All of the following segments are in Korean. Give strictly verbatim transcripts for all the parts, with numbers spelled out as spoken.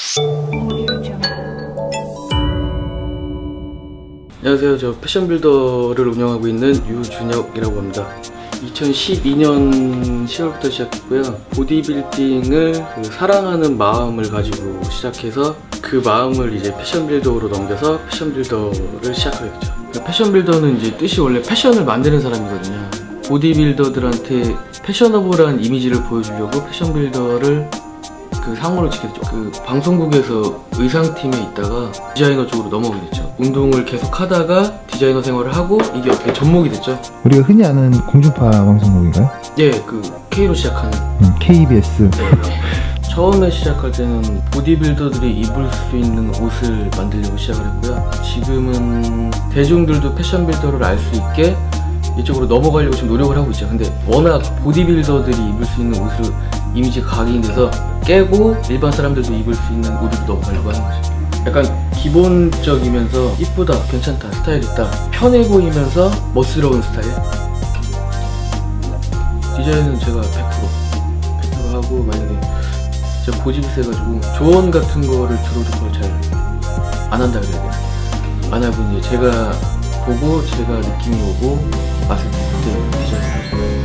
안녕하세요. 저 패션빌더를 운영하고 있는 유준혁이라고 합니다. 이천십이 년 시월부터 시작했고요. 보디빌딩을 그 사랑하는 마음을 가지고 시작해서 그 마음을 이제 패션빌더로 넘겨서 패션빌더를 시작하게 됐죠. 그러니까 패션빌더는 이제 뜻이 원래 패션을 만드는 사람이거든요. 보디빌더들한테 패셔너블한 이미지를 보여주려고 패션빌더를 그 상호를 지게 됐죠. 그 방송국에서 의상팀에 있다가 디자이너 쪽으로 넘어오게 됐죠. 운동을 계속 하다가 디자이너 생활을 하고 이게 어떻게 접목이 됐죠. 우리가 흔히 아는 공중파 방송국인가요? 예, 그 K로 시작하는 음, 케이비에스. 네. 처음에 시작할 때는 보디빌더들이 입을 수 있는 옷을 만들려고 시작을 했고요. 지금은 대중들도 패션빌더를 알 수 있게 이쪽으로 넘어가려고 지금 노력을 하고 있죠. 근데 워낙 보디빌더들이 입을 수 있는 옷을 이미지가 각인돼서 깨고 일반 사람들도 입을 수 있는 옷으로 넘어가려고 하는 거죠. 약간 기본적이면서 이쁘다, 괜찮다, 스타일 있다, 편해 보이면서 멋스러운 스타일. 디자인은 제가 백 퍼센트 백 퍼센트 하고, 만약에 제가 고집이 세가지고 조언 같은 거를 들어도 그걸 잘 안 한다 그래야 돼요. 안 하고 이제 제가 보고 제가 느낌이 오고 맛을 그때 디자인을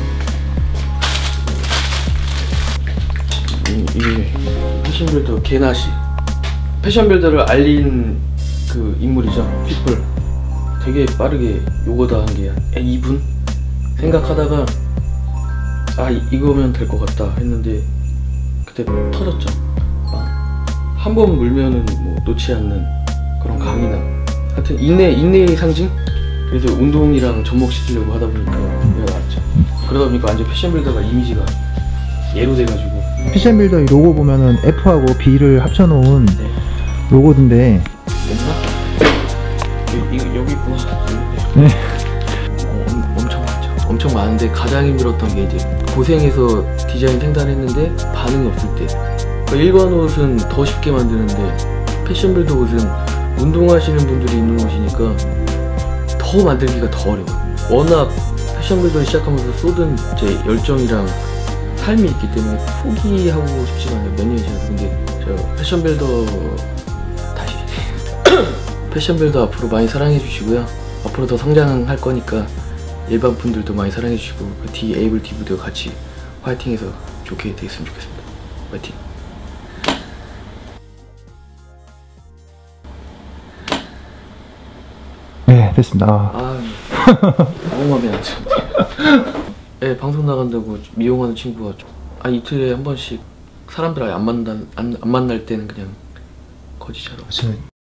하죠. 이게 패션빌더 개나시, 패션빌더를 알린 그 인물이죠. 피플. 되게 빠르게 요거다 한 게 이 분 생각하다가 아 이거면 될 것 같다 했는데 그때 터졌죠. 한 번 물면은 뭐 놓지 않는 그런 강인함. 하여튼 인내, 인내의 상징? 그래서 운동이랑 접목시키려고 하다 보니까 얘가 나왔죠. 그러다 보니까 완전 패션빌더가 이미지가 얘로 돼가지고. 패션빌더 이 로고 보면은 F하고 B를 합쳐놓은 네. 로고인데 여기, 여기 보면 네. 어, 엄청 많죠. 엄청 많은데 가장 힘들었던 게 이제 고생해서 디자인 생산했는데 반응이 없을 때. 그러니까 일반 옷은 더 쉽게 만드는데 패션빌더 옷은 운동하시는 분들이 입는 옷이니까 더 만들기가 더 어려워요. 워낙 패션빌더를 시작하면서 쏟은 제 열정이랑 삶이 있기 때문에 포기하고 싶지가 않아요. 몇 년이 지나도. 근데 저 패션빌더 다시 패션빌더 앞으로 많이 사랑해 주시고요. 앞으로 더 성장할 거니까 일반 분들도 많이 사랑해 주시고 그 D 에이블 티비도 같이 화이팅해서 좋게 되었으면 좋겠습니다. 화이팅. 네, 됐습니다. 아, 너무 마음에 안 드는데. 네, 방송 나간다고 미용하는 친구가 아 이틀에 한 번씩 사람들 아예 안 만날 안, 안 만날 때는 그냥 거짓처럼.